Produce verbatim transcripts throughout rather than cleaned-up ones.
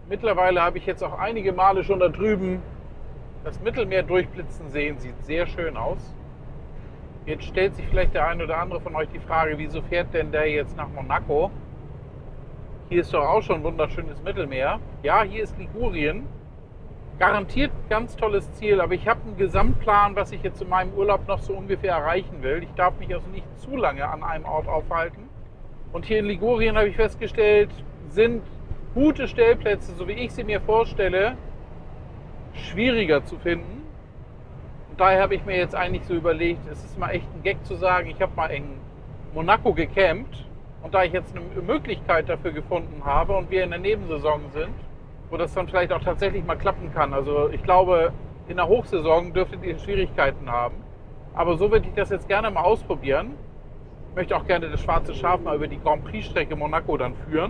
Mittlerweile habe ich jetzt auch einige Male schon da drüben das Mittelmeer durchblitzen sehen. Sieht sehr schön aus. Jetzt stellt sich vielleicht der eine oder andere von euch die Frage, wieso fährt denn der jetzt nach Monaco? Hier ist doch auch schon ein wunderschönes Mittelmeer. Ja, hier ist Ligurien. Garantiert ein ganz tolles Ziel, aber ich habe einen Gesamtplan, was ich jetzt in meinem Urlaub noch so ungefähr erreichen will. Ich darf mich also nicht zu lange an einem Ort aufhalten. Und hier in Ligurien habe ich festgestellt, sind gute Stellplätze, so wie ich sie mir vorstelle, schwieriger zu finden. Und daher habe ich mir jetzt eigentlich so überlegt, es ist mal echt ein Gag zu sagen, ich habe mal in Monaco gecampt. Und da ich jetzt eine Möglichkeit dafür gefunden habe und wir in der Nebensaison sind, wo das dann vielleicht auch tatsächlich mal klappen kann. Also ich glaube, in der Hochsaison dürftet ihr Schwierigkeiten haben. Aber so würde ich das jetzt gerne mal ausprobieren. Ich möchte auch gerne das schwarze Schaf mal über die Grand Prix Strecke Monaco dann führen.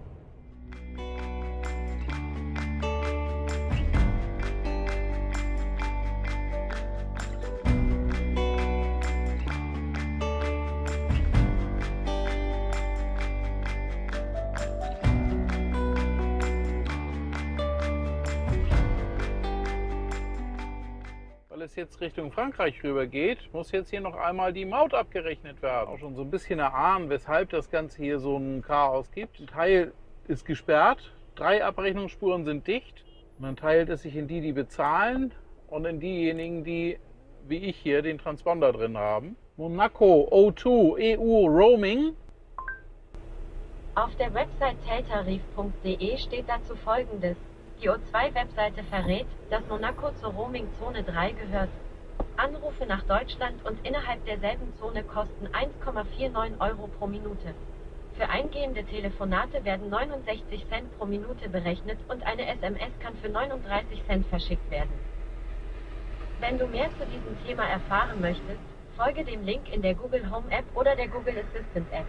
Weil es jetzt Richtung Frankreich rüber geht, muss jetzt hier noch einmal die Maut abgerechnet werden. Auch schon so ein bisschen erahnen, weshalb das Ganze hier so ein Chaos gibt. Ein Teil ist gesperrt, drei Abrechnungsspuren sind dicht. Und dann teilt es sich in die, die bezahlen und in diejenigen, die, wie ich hier, den Transponder drin haben. Monaco O zwei E U Roaming. Auf der Website tailtarif punkt de steht dazu Folgendes. Die O zwei Webseite verrät, dass Monaco zur Roaming-Zone drei gehört. Anrufe nach Deutschland und innerhalb derselben Zone kosten eins Komma neunundvierzig Euro pro Minute. Für eingehende Telefonate werden neunundsechzig Cent pro Minute berechnet und eine S M S kann für neununddreißig Cent verschickt werden. Wenn du mehr zu diesem Thema erfahren möchtest, folge dem Link in der Google Home App oder der Google Assistant App.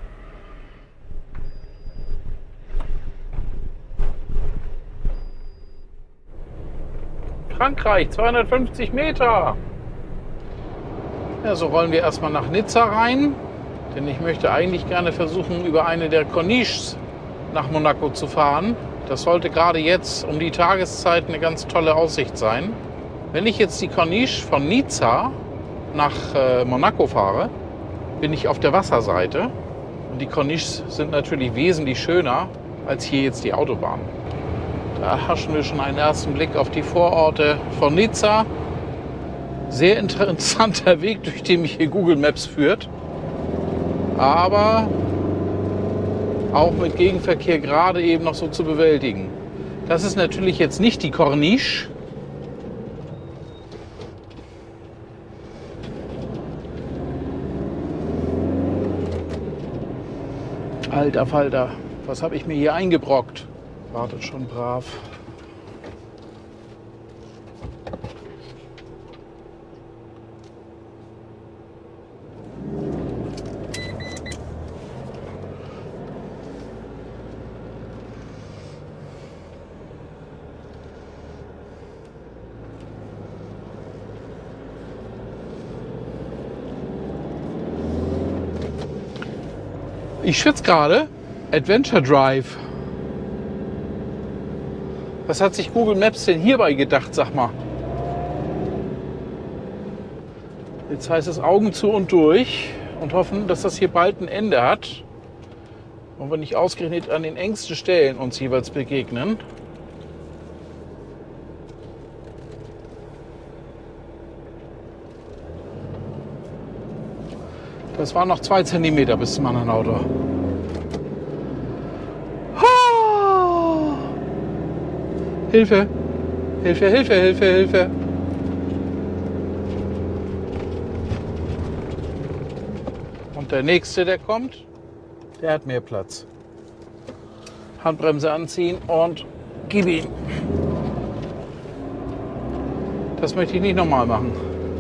Frankreich, zweihundertfünfzig Meter. Ja, so rollen wir erstmal nach Nizza rein, denn ich möchte eigentlich gerne versuchen, über eine der Corniches nach Monaco zu fahren. Das sollte gerade jetzt um die Tageszeit eine ganz tolle Aussicht sein. Wenn ich jetzt die Corniche von Nizza nach äh, Monaco fahre, bin ich auf der Wasserseite. Und die Corniches sind natürlich wesentlich schöner als hier jetzt die Autobahn. Da haschen wir schon einen ersten Blick auf die Vororte von Nizza. Sehr interessanter Weg, durch den mich hier Google Maps führt. Aber auch mit Gegenverkehr gerade eben noch so zu bewältigen. Das ist natürlich jetzt nicht die Corniche. Alter Falter, was habe ich mir hier eingebrockt? Wartet schon brav. Ich schwitze gerade. Adventure Drive. Was hat sich Google Maps denn hierbei gedacht, sag mal? Jetzt heißt es Augen zu und durch und hoffen, dass das hier bald ein Ende hat. Und wir nicht ausgerechnet an den engsten Stellen uns jeweils begegnen. Das waren noch zwei Zentimeter bis zum anderen Auto. Hilfe! Hilfe, Hilfe, Hilfe, Hilfe! Und der nächste, der kommt, der hat mehr Platz. Handbremse anziehen und gib ihm. Das möchte ich nicht nochmal machen.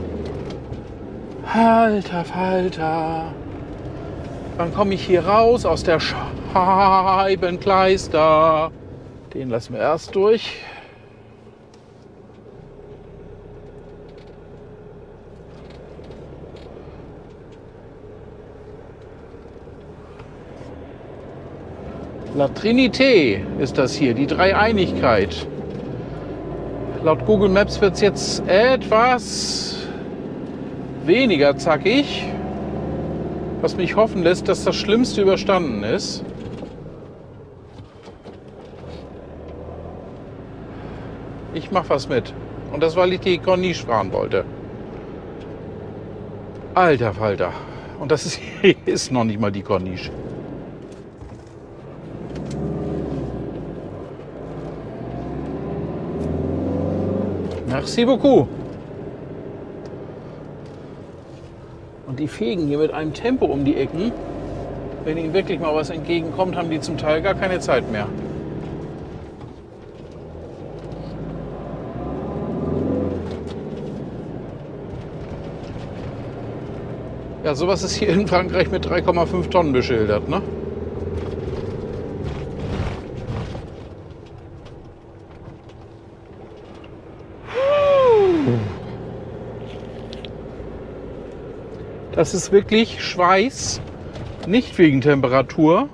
Alter Falter! Wann komme ich hier raus aus der Scheibenkleister? Den lassen wir erst durch. La Trinité ist das hier, die Dreieinigkeit. Laut Google Maps wird es jetzt etwas weniger zackig, was mich hoffen lässt, dass das Schlimmste überstanden ist. Ich mache was mit. Und das, weil ich die Corniche fahren wollte. Alter Falter. Und das ist, ist noch nicht mal die Corniche. Merci beaucoup. Und die fegen hier mit einem Tempo um die Ecken. Wenn ihnen wirklich mal was entgegenkommt, haben die zum Teil gar keine Zeit mehr. Ja, sowas ist hier in Frankreich mit drei Komma fünf Tonnen beschildert, ne? Das ist wirklich Schweiß, nicht wegen Temperatur,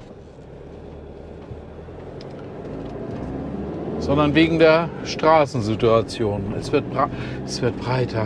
sondern wegen der Straßensituation. Es wird, es wird breiter.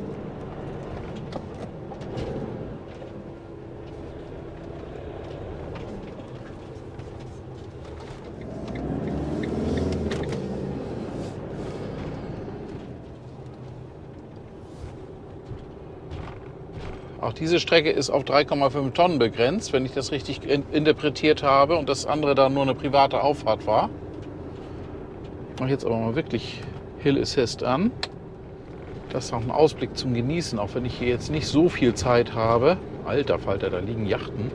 Auch diese Strecke ist auf drei Komma fünf Tonnen begrenzt, wenn ich das richtig interpretiert habe und das andere dann nur eine private Auffahrt war. Ich mache jetzt aber mal wirklich Hill Assist an. Das ist noch ein Ausblick zum Genießen, auch wenn ich hier jetzt nicht so viel Zeit habe. Alter Falter, da liegen Yachten.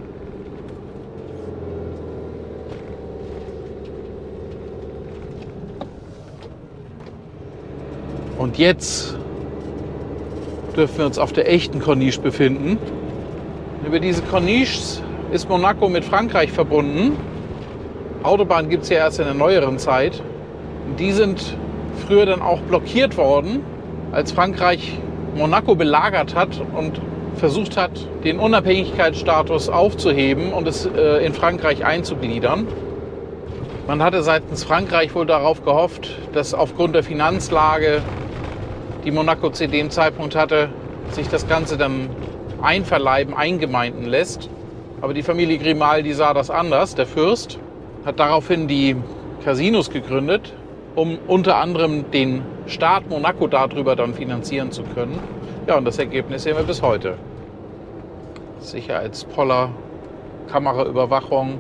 Und jetzt dürfen wir uns auf der echten Corniche befinden. Über diese Corniche ist Monaco mit Frankreich verbunden. Autobahnen gibt es ja erst in der neueren Zeit. Die sind früher dann auch blockiert worden, als Frankreich Monaco belagert hat und versucht hat, den Unabhängigkeitsstatus aufzuheben und es äh, in Frankreich einzugliedern. Man hatte seitens Frankreich wohl darauf gehofft, dass aufgrund der Finanzlage, die Monaco zu dem Zeitpunkt hatte, sich das Ganze dann einverleiben, eingemeinden lässt. Aber die Familie Grimaldi sah das anders. Der Fürst hat daraufhin die Casinos gegründet, um unter anderem den Staat Monaco darüber dann finanzieren zu können. Ja, und das Ergebnis sehen wir bis heute. Sicherheitspoller, Kameraüberwachung.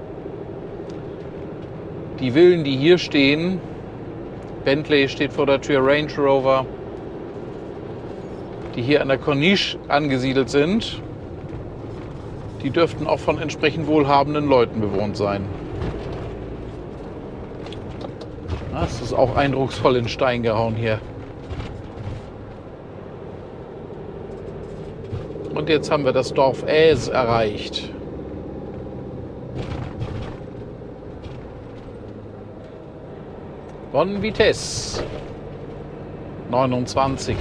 Die Villen, die hier stehen, Bentley steht vor der Tür, Range Rover, die hier an der Corniche angesiedelt sind, die dürften auch von entsprechend wohlhabenden Leuten bewohnt sein. Das ist auch eindrucksvoll in Stein gehauen hier. Und jetzt haben wir das Dorf Aise erreicht. Bonne Vitesse neunundzwanzig.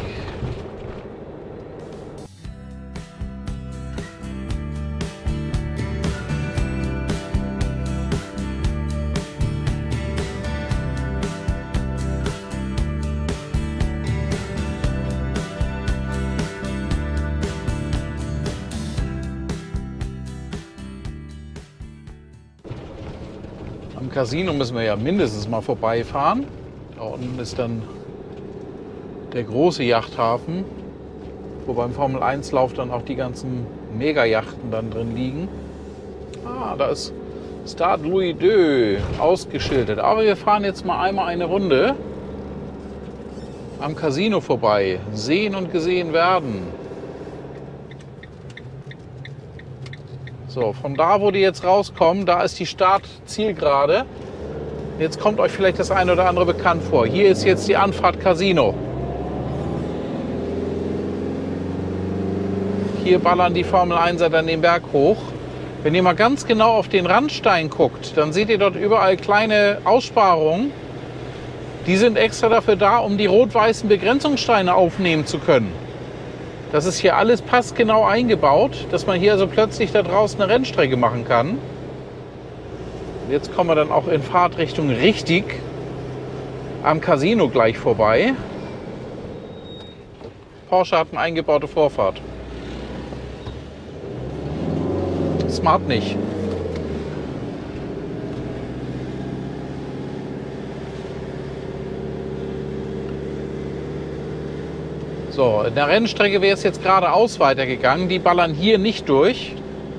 Am Casino müssen wir ja mindestens mal vorbeifahren. Da unten ist dann der große Yachthafen, wo beim Formel eins Lauf dann auch die ganzen Mega-Yachten dann drin liegen. Ah, da ist Stade Louis der Zweite ausgeschildert. Aber wir fahren jetzt mal einmal eine Runde am Casino vorbei. Sehen und gesehen werden. So, von da, wo die jetzt rauskommen, da ist die Start-Zielgerade. Jetzt kommt euch vielleicht das eine oder andere bekannt vor. Hier ist jetzt die Anfahrt Casino. Hier ballern die Formel einser dann den Berg hoch. Wenn ihr mal ganz genau auf den Randstein guckt, dann seht ihr dort überall kleine Aussparungen. Die sind extra dafür da, um die rot-weißen Begrenzungssteine aufnehmen zu können. Das ist hier alles passgenau eingebaut, dass man hier also plötzlich da draußen eine Rennstrecke machen kann. Jetzt kommen wir dann auch in Fahrtrichtung richtig am Casino gleich vorbei. Porsche hat eine eingebaute Vorfahrt. Smart nicht. So, in der Rennstrecke wäre es jetzt geradeaus weitergegangen. Die ballern hier nicht durch.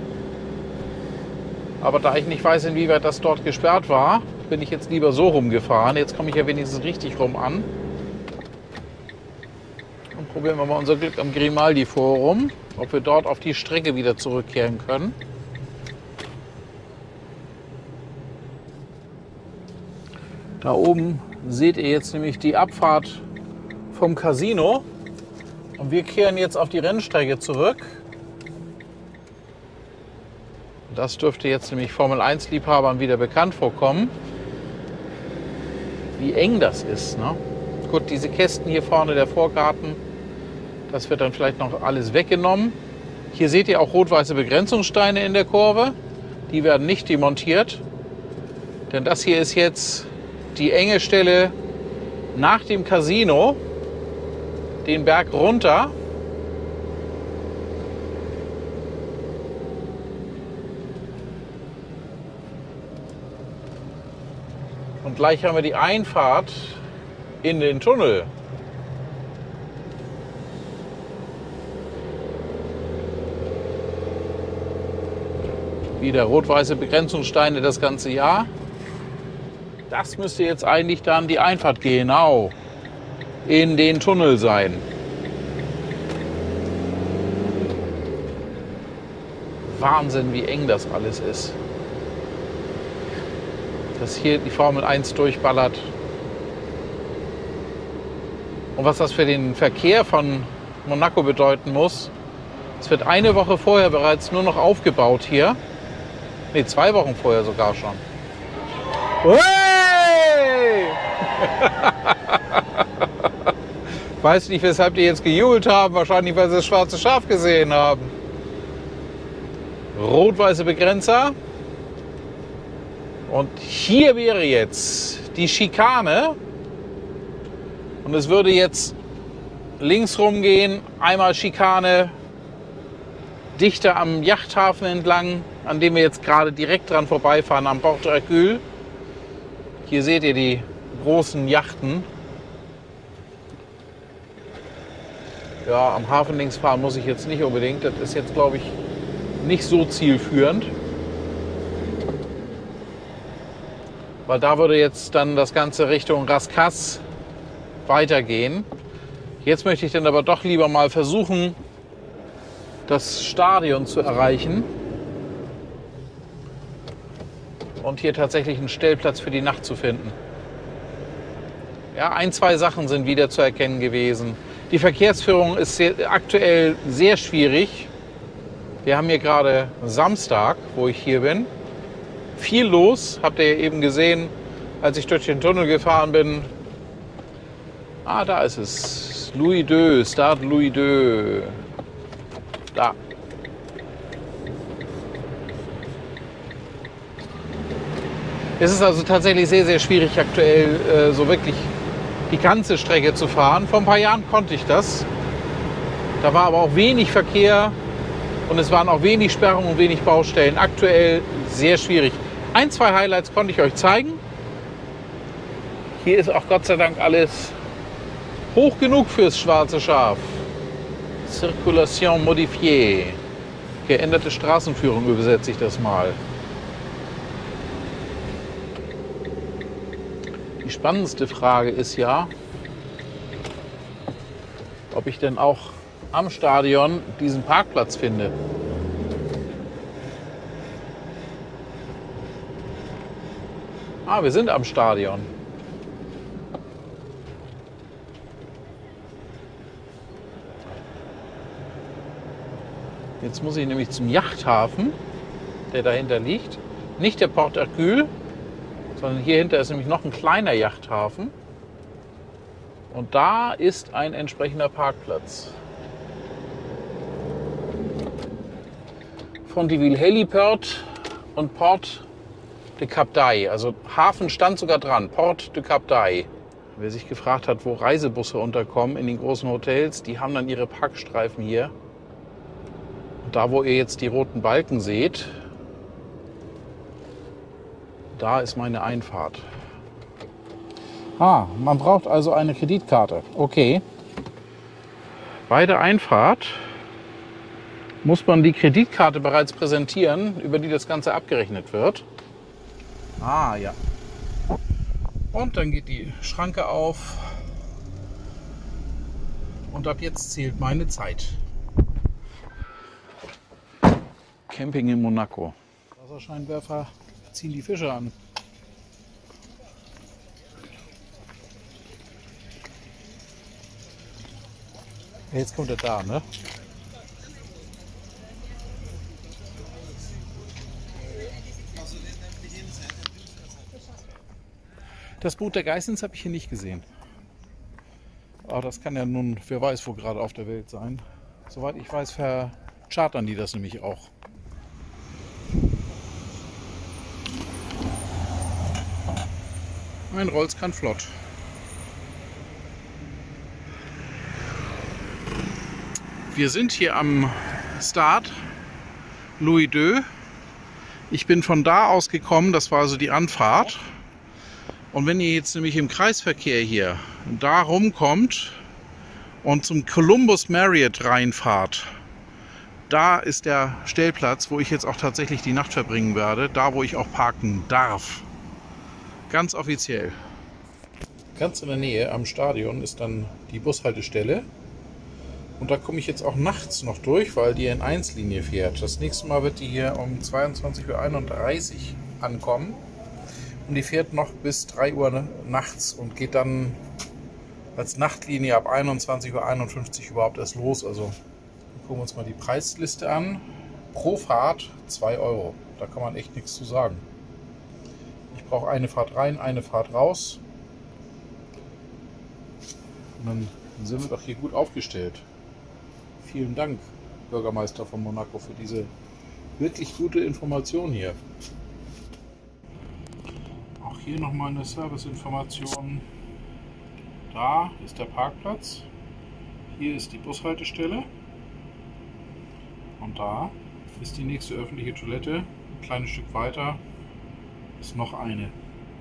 Aber da ich nicht weiß, inwieweit das dort gesperrt war, bin ich jetzt lieber so rumgefahren. Jetzt komme ich ja wenigstens richtig rum an. Und probieren wir mal unser Glück am Grimaldi-Forum, ob wir dort auf die Strecke wieder zurückkehren können. Da oben seht ihr jetzt nämlich die Abfahrt vom Casino. Und wir kehren jetzt auf die Rennstrecke zurück. Das dürfte jetzt nämlich Formel eins Liebhabern wieder bekannt vorkommen. Wie eng das ist, ne? Gut, diese Kästen hier vorne, der Vorgarten, das wird dann vielleicht noch alles weggenommen. Hier seht ihr auch rot-weiße Begrenzungssteine in der Kurve. Die werden nicht demontiert. Denn das hier ist jetzt die enge Stelle nach dem Casino. Den Berg runter. Und gleich haben wir die Einfahrt in den Tunnel. Wieder rot-weiße Begrenzungssteine das ganze Jahr. Das müsste jetzt eigentlich dann die Einfahrt genau in den Tunnel sein. Wahnsinn, wie eng das alles ist. Dass hier die Formel eins durchballert. Und was das für den Verkehr von Monaco bedeuten muss. Es wird eine Woche vorher bereits nur noch aufgebaut hier. Ne, zwei Wochen vorher sogar schon. Hey! Weiß nicht, weshalb die jetzt gejubelt haben. Wahrscheinlich, weil sie das schwarze Schaf gesehen haben. Rot-weiße Begrenzer. Und hier wäre jetzt die Schikane. Und es würde jetzt links rumgehen. Einmal Schikane dichter am Yachthafen entlang, an dem wir jetzt gerade direkt dran vorbeifahren, am Port Hercule. Hier seht ihr die großen Yachten. Ja, am Hafen links fahren muss ich jetzt nicht unbedingt. Das ist jetzt, glaube ich, nicht so zielführend. Weil da würde jetzt dann das Ganze Richtung Rascasse weitergehen. Jetzt möchte ich dann aber doch lieber mal versuchen, das Stadion zu erreichen. Und hier tatsächlich einen Stellplatz für die Nacht zu finden. Ja, ein, zwei Sachen sind wieder zu erkennen gewesen. Die Verkehrsführung ist sehr, aktuell sehr schwierig. Wir haben hier gerade Samstag, wo ich hier bin. Viel los, habt ihr eben gesehen, als ich durch den Tunnel gefahren bin. Ah, da ist es. Louis deux, Stade Louis deux. Da. Es ist also tatsächlich sehr, sehr schwierig aktuell äh, so wirklich die ganze Strecke zu fahren. Vor ein paar Jahren konnte ich das. Da war aber auch wenig Verkehr und es waren auch wenig Sperrungen und wenig Baustellen. Aktuell sehr schwierig. Ein, zwei Highlights konnte ich euch zeigen. Hier ist auch Gott sei Dank alles hoch genug fürs schwarze Schaf. Circulation modifiée. Geänderte Straßenführung übersetze ich das mal. Die spannendste Frage ist ja, ob ich denn auch am Stadion diesen Parkplatz finde. Ah, wir sind am Stadion. Jetzt muss ich nämlich zum Yachthafen, der dahinter liegt. Nicht der Port Hercule, sondern hier hinter ist nämlich noch ein kleiner Yachthafen. Und da ist ein entsprechender Parkplatz. Fontiville Heliport und Port de Cap d'Aille. Also Hafen stand sogar dran, Port de Cap d'Aille. Wer sich gefragt hat, wo Reisebusse unterkommen in den großen Hotels, die haben dann ihre Parkstreifen hier. Und da, wo ihr jetzt die roten Balken seht, da ist meine Einfahrt. Ah, man braucht also eine Kreditkarte. Okay. Bei der Einfahrt muss man die Kreditkarte bereits präsentieren, über die das Ganze abgerechnet wird. Ah, ja. Und dann geht die Schranke auf. Und ab jetzt zählt meine Zeit. Camping in Monaco. Wasserscheinwerfer ziehen die Fische an. Jetzt kommt er da, ne? Das Boot der Geissens habe ich hier nicht gesehen. Aber das kann ja nun, wer weiß, wo gerade auf der Welt sein. Soweit ich weiß, verchartern die das nämlich auch. Ein Rolls kann flott. Wir sind hier am Start Louis deux. Ich bin von da aus gekommen, das war also die Anfahrt. Und wenn ihr jetzt nämlich im Kreisverkehr hier da rumkommt und zum Columbus Marriott reinfahrt, da ist der Stellplatz, wo ich jetzt auch tatsächlich die Nacht verbringen werde, da wo ich auch parken darf. Ganz offiziell. Ganz in der Nähe am Stadion ist dann die Bushaltestelle. Und da komme ich jetzt auch nachts noch durch, weil die N eins Linie fährt. Das nächste Mal wird die hier um zweiundzwanzig Uhr einunddreißig ankommen. Und die fährt noch bis drei Uhr nachts und geht dann als Nachtlinie ab einundzwanzig Uhr einundfünfzig überhaupt erst los. Also gucken wir uns mal die Preisliste an. Pro Fahrt zwei Euro. Da kann man echt nichts zu sagen. Ich brauche eine Fahrt rein, eine Fahrt raus. Und dann sind wir doch hier gut aufgestellt. Vielen Dank, Bürgermeister von Monaco, für diese wirklich gute Information hier. Auch hier nochmal eine Serviceinformation. Da ist der Parkplatz. Hier ist die Bushaltestelle. Und da ist die nächste öffentliche Toilette. Ein kleines Stück weiter ist noch eine.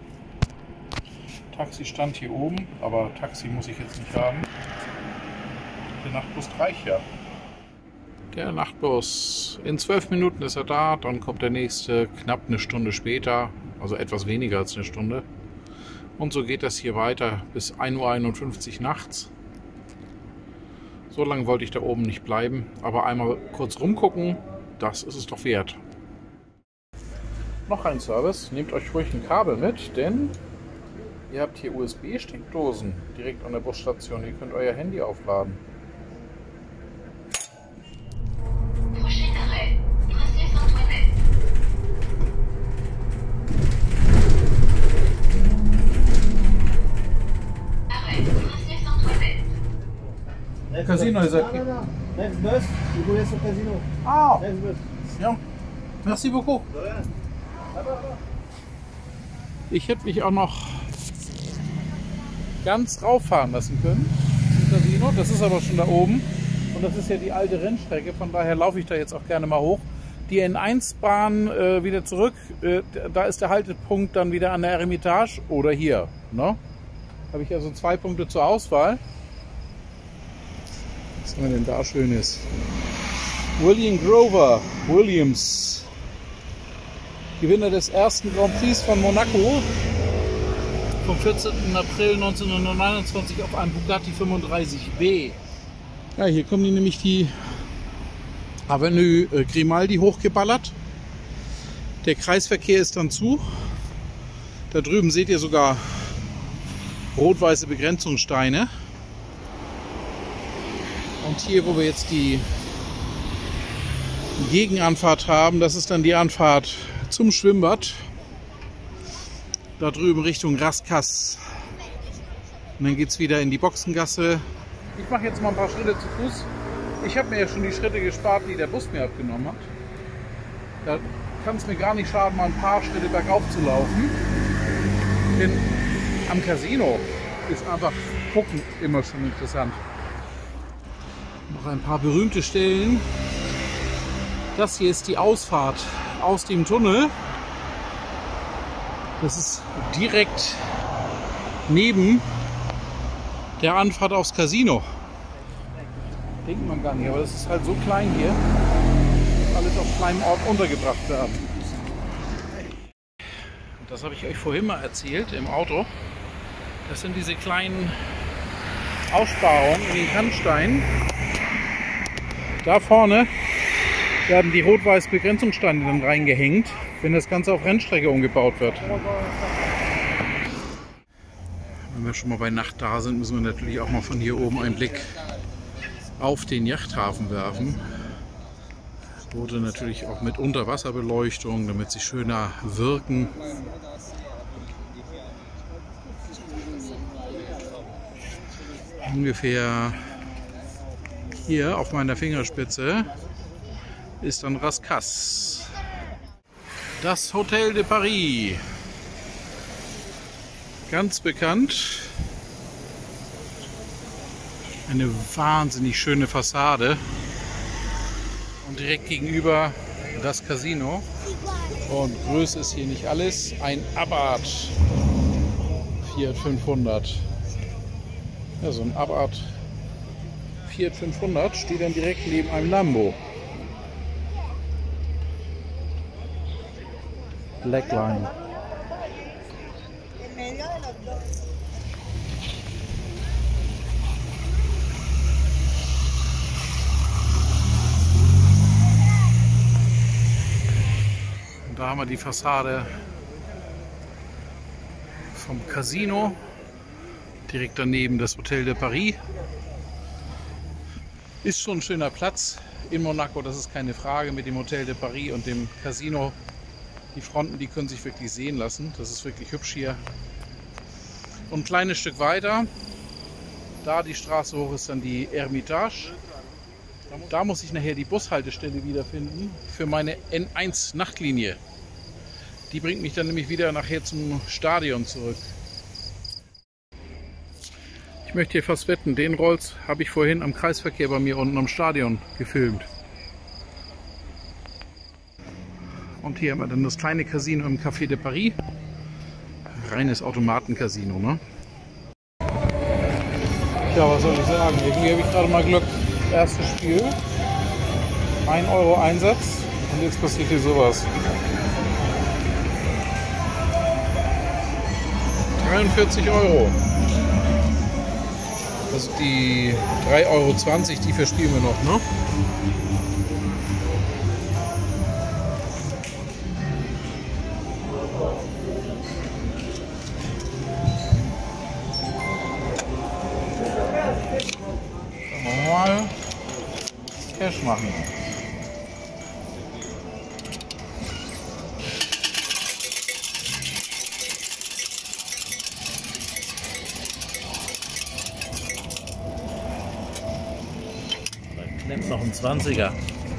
Taxi stand hier oben, aber Taxi muss ich jetzt nicht haben. Der Nachtbus reicht ja. Der Nachtbus. In zwölf Minuten ist er da, dann kommt der nächste knapp eine Stunde später, also etwas weniger als eine Stunde. Und so geht das hier weiter bis ein Uhr einundfünfzig nachts. So lange wollte ich da oben nicht bleiben, aber einmal kurz rumgucken, das ist es doch wert. Noch ein Service, nehmt euch ruhig ein Kabel mit, denn ihr habt hier U S B-Steckdosen direkt an der Busstation, ihr könnt euer Handy aufladen. Casino is it? Next bus, you go to Casino. Ah, Next bus. ja. Merci beaucoup. Ich hätte mich auch noch ganz rauffahren lassen können zum Casino. Das ist aber schon da oben. Und das ist ja die alte Rennstrecke. Von daher laufe ich da jetzt auch gerne mal hoch. Die N eins Bahn äh, wieder zurück. Äh, da ist der Haltepunkt dann wieder an der Eremitage oder hier. Ne? Habe ich also zwei Punkte zur Auswahl. Was haben wir denn da Schönes? William Grover Williams, Gewinner des ersten Grand Prix von Monaco vom vierzehnten April neunzehnhundertneunundzwanzig auf einem Bugatti fünfunddreißig B. Ja, hier kommen die nämlich die Avenue Grimaldi hochgeballert. Der Kreisverkehr ist dann zu. Da drüben seht ihr sogar rot-weiße Begrenzungssteine. Und hier, wo wir jetzt die Gegenanfahrt haben, das ist dann die Anfahrt zum Schwimmbad. Da drüben Richtung Raskas. Und dann geht es wieder in die Boxengasse. Ich mache jetzt mal ein paar Schritte zu Fuß. Ich habe mir ja schon die Schritte gespart, die der Bus mir abgenommen hat. Da kann es mir gar nicht schaden, mal ein paar Schritte bergauf zu laufen. Denn am Casino ist einfach gucken immer schon interessant. Noch ein paar berühmte Stellen. Das hier ist die Ausfahrt aus dem Tunnel. Das ist direkt neben der Anfahrt aufs Casino. Denkt man gar nicht, aber das ist halt so klein hier. Alles auf kleinem Ort untergebracht werden. Das habe ich euch vorhin mal erzählt im Auto. Das sind diese kleinen Aussparungen in den Kannsteinen. Da vorne werden die rot-weiß Begrenzungssteine dann reingehängt, wenn das Ganze auf Rennstrecke umgebaut wird. Wenn wir schon mal bei Nacht da sind, müssen wir natürlich auch mal von hier oben einen Blick auf den Yachthafen werfen. Wurde natürlich auch mit Unterwasserbeleuchtung, damit sie schöner wirken. Ungefähr hier auf meiner Fingerspitze ist dann Rascasse. Das Hotel de Paris. Ganz bekannt. Eine wahnsinnig schöne Fassade. Und direkt gegenüber das Casino. Und Größe ist hier nicht alles. Ein Abarth Fiat fünfhundert. Ja, so ein Abarth Fiat fünfhundert steht dann direkt neben einem Lambo. Blackline. Und da haben wir die Fassade vom Casino. Direkt daneben das Hotel de Paris. Ist schon ein schöner Platz in Monaco, das ist keine Frage, mit dem Hotel de Paris und dem Casino. Die Fronten, die können sich wirklich sehen lassen. Das ist wirklich hübsch hier. Und ein kleines Stück weiter, da die Straße hoch ist dann die Hermitage. Da muss ich nachher die Bushaltestelle wiederfinden für meine N eins Nachtlinie. Die bringt mich dann nämlich wieder nachher zum Stadion zurück. Ich möchte hier fast wetten, den Rolls habe ich vorhin am Kreisverkehr bei mir unten am Stadion gefilmt. Und hier haben wir dann das kleine Casino im Café de Paris. Reines Automatencasino, ne? Ja, was soll ich sagen? Irgendwie habe ich gerade mal Glück. Erstes Spiel. ein Euro Einsatz. Und jetzt passiert hier sowas. dreiundvierzig Euro. Also die drei Euro zwanzig, die verspielen wir noch, ne? Mal Cash machen. Nimmt noch ein zwanziger.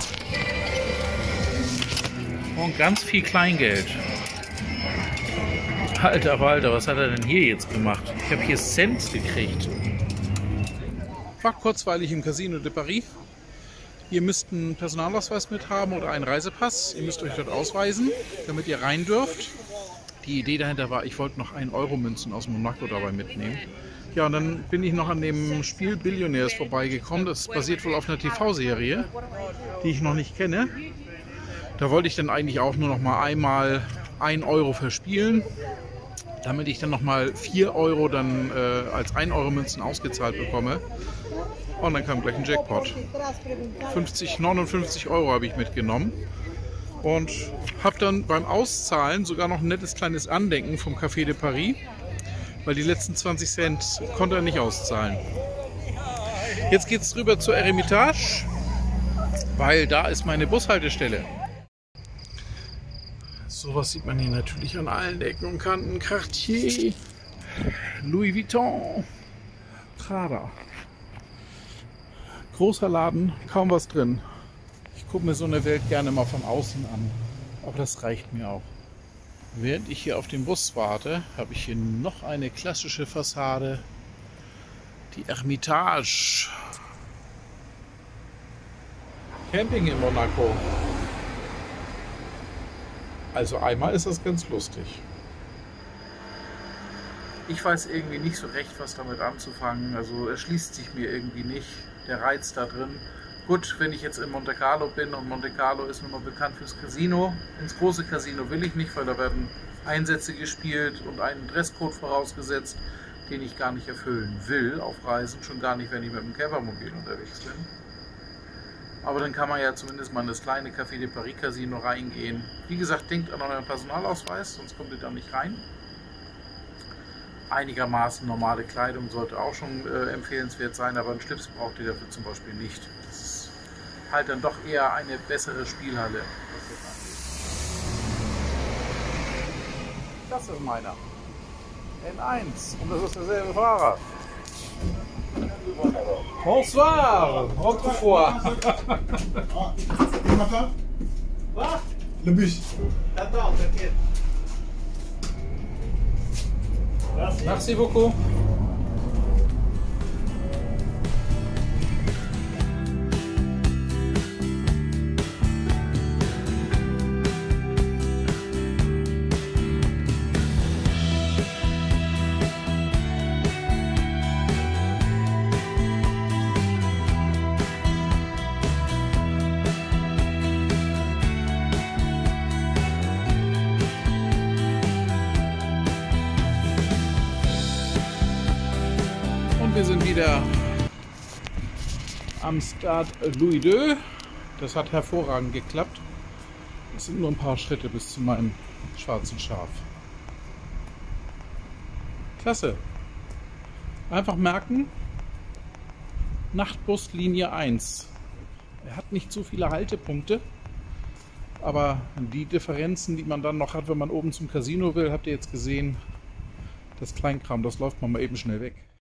Und ganz viel Kleingeld. Alter Walter, was hat er denn hier jetzt gemacht? Ich habe hier Cent gekriegt. War kurzweilig im Casino de Paris. Ihr müsst einen Personalausweis mit haben oder einen Reisepass. Ihr müsst euch dort ausweisen, damit ihr rein dürft. Die Idee dahinter war, ich wollte noch ein Euro Münzen aus Monaco dabei mitnehmen. Ja, und dann bin ich noch an dem Spiel Billionaires vorbeigekommen. Das basiert wohl auf einer T V-Serie, die ich noch nicht kenne. Da wollte ich dann eigentlich auch nur noch mal einmal ein Euro verspielen, damit ich dann noch mal vier Euro dann äh, als ein Euro Münzen ausgezahlt bekomme. Und dann kam gleich ein Jackpot. fünfzig, neunundfünfzig Euro habe ich mitgenommen. Und habe dann beim Auszahlen sogar noch ein nettes kleines Andenken vom Café de Paris, weil die letzten zwanzig Cent konnte er nicht auszahlen. Jetzt geht es rüber zur Hermitage, weil da ist meine Bushaltestelle. Sowas sieht man hier natürlich an allen Ecken und Kanten. Cartier, Louis Vuitton, Prada. Großer Laden, kaum was drin. Ich gucke mir so eine Welt gerne mal von außen an. Aber das reicht mir auch. Während ich hier auf den Bus warte, habe ich hier noch eine klassische Fassade. Die Ermitage. Camping in Monaco. Also einmal ist das ganz lustig. Ich weiß irgendwie nicht so recht, was damit anzufangen. Also es schließt sich mir irgendwie nicht der Reiz da drin. Gut, wenn ich jetzt in Monte Carlo bin und Monte Carlo ist nun mal bekannt fürs Casino. Ins große Casino will ich nicht, weil da werden Einsätze gespielt und einen Dresscode vorausgesetzt, den ich gar nicht erfüllen will auf Reisen. Schon gar nicht, wenn ich mit dem Campermobil unterwegs bin. Aber dann kann man ja zumindest mal in das kleine Café de Paris Casino reingehen. Wie gesagt, denkt an euren Personalausweis, sonst kommt ihr da nicht rein. Einigermaßen normale Kleidung sollte auch schon äh, empfehlenswert sein, aber einen Schlips braucht ihr dafür zum Beispiel nicht. Das ist halt dann doch eher eine bessere Spielhalle. Das ist meiner. N eins. Und das ist derselbe Fahrer. Bonsoir. Autrefois. Le bus. Attends, t'inquiète. Merci. Merci beaucoup. Wir sind wieder am Stade Louis der Zweite. Das hat hervorragend geklappt. Es sind nur ein paar Schritte bis zu meinem schwarzen Schaf. Klasse. Einfach merken, Nachtbus Linie eins. Er hat nicht so viele Haltepunkte, aber die Differenzen, die man dann noch hat, wenn man oben zum Casino will, habt ihr jetzt gesehen. Das Kleinkram, das läuft man mal eben schnell weg.